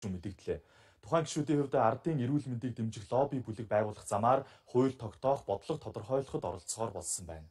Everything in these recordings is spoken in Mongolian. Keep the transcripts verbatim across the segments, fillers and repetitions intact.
мэдэгдлээ. Тухайн гишүүдийн хувьд ардын эрүүл мэндийг дэмжих лобби бүлэг байгуулах замаар хууль тогтоох бодлого тодорхойлоход оролцохоор болсон байна.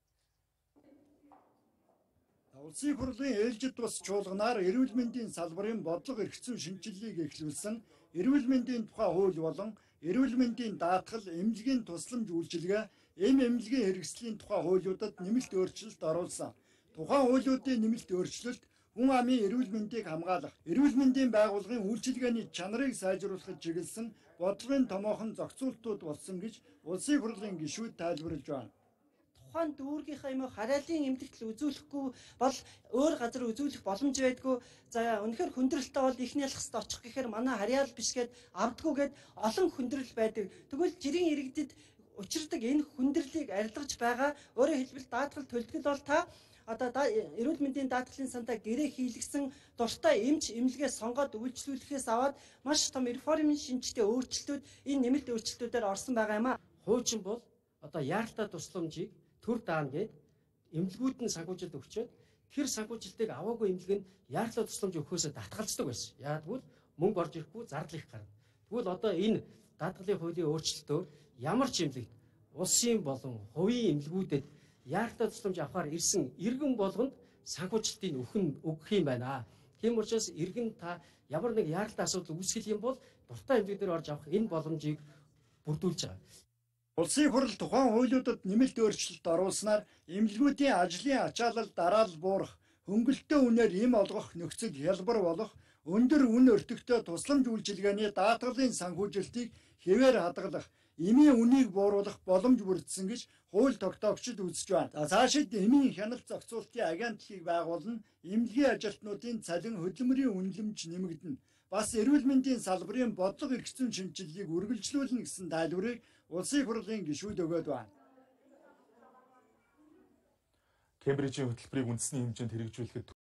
Улсын хурлын ээлжид бус чуулганаар эрүүл мэндийн салбарын бодлого эрх зүйн шинжилгээг эхлүүлсэн эрүүл мэндийн тухай хууль болон эрүүл мэндийн даатгал, эмнэлгийн тусламж үйлчилгээ, эм эмнэлгийн хэрэгслийн тухай хуулиудад нэмэлт өөрчлөлт оруулсан. Тухайн хуулиудын нэмэлт өөрчлөлт хүн амын эрүүл мэндийг хамгаалах, эрүүл мэндийн байгууллагын үйлчилгээний чанарыг сайжруулахад чиглэсэн бодлогын томоохон зохицуултууд болсон гэж улсын хурлын гишүүд тайлбарлаж байна. Тухайн дүүргийнхаа юм уу хараалын эмнэлэгт үзүүлэхгүй бол өөр газар үзүүлэх боломж байдгүй. За үнэхээр хүндрэлтэй бол ихний ялхсад очих гэхээр манай харьяал биш гэд авдггүй гэд олон хүндрэл байдаг. Тэгвэл жирийн иргэдэд учирдаг энэ хүндрэлийг арилгаж байгаа. Өөрөөр хэлбэл даатгал төлтгөл бол та одоо эрүүл мэндийн даатгалын сантаа гэрээ хийлгсэн дуртай эмч эмнэлгээ сонгоод үйлчлүүлэхээс аваад маш том реформын шинжтэй өөрчлөлтүүд энэ нэмэлт өөрчлөлтүүдээр орсон байгаа юм а. Хуучин бол одоо яаралтай тусламжийг төр даана гэд эмнэлгүүд нь санхүүжилт өгчөөд тэр санхүүжилтийг аваагүй эмнэлэг нь яаралтай тусламж өгөхөөсөө татгалздаг байсан. Яагад бол мөнгө орж ирэхгүй зардал их гарна. Тэгвэл одоо энэ даатгалын хуулийн өөрчлөлтөөр ямар ч эмнэлэгт улсын болон хувийн эмнэлгүүдэд яаралтай тусламж авахар ирсэн иргэн болгонд санхүүжилтийг өгөх өгөх юм байна. Тийм учраас иргэн та ямар нэг яаралтай асуудал үүсгэх юм бол дуртай эмнэлэг дээр орж авах энэ боломжийг бүрдүүлж байгаа. Улсын хурал тухайн хуулиудад нэмэлт өөрчлөлт оруулснаар эмнэлгүүдийн ажлын ачаалал дараалал буурах, хөнгөлөлтөө үнээр эм олгох нөхцөл хялбар болох, өндөр үн өртөгтэй тусламж үйлчилгээний даатгалын санхүүжилтийг хэвээр хадгалах, эмийн үнийг бууруулах боломж бүрдсэн гэж хууль тогтоогчид үзэж байна. За цаашид эмийн хяналт зохицуултын агентлагийг байгуулна, эмнэлгийн ажилтнуудын цалин хөдөлмөрийн үнэлэмж нэмэгдэнэ. Бас эрүүл мэндийн салбарын бодлого эрх зүйн шинжилгээг үргэлжлүүлнэ гэсэн тайлбарыг улсын хурлын гишүүд өгөөд байна. Кембрижийн хөтөлбөрийг үндэсний хэмжээнд хэрэгжүүлэхэд